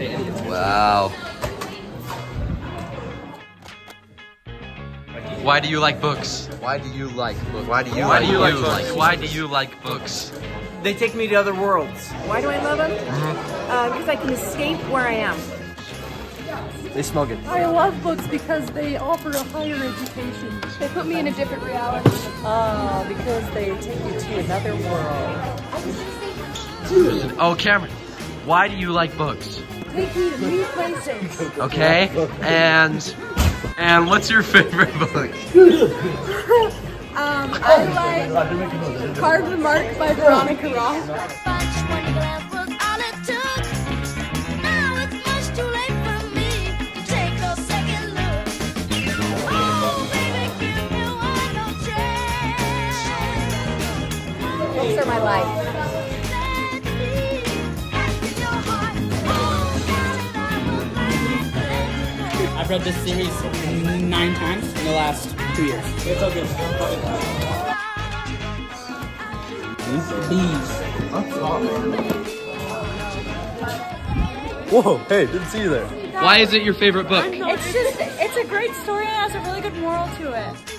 Wow. Why do you like books? Why do you like books? Why do you like books? Why do you like books? They take me to other worlds. Why do I love them? Because I can escape where I am. They smell good. I love books because they offer a higher education. They put me in a different reality. Because they take you to another world. Oh, Cameron, why do you like books? Take me to new places. Okay, and what's your favorite book? I like Carve the Mark by Veronica Roth. Books are my life. I've read this series 9 times in the last 2 years. It's okay. Bees. Whoa, hey, didn't see you there. Why is it your favorite book? It's a great story and it has a really good moral to it.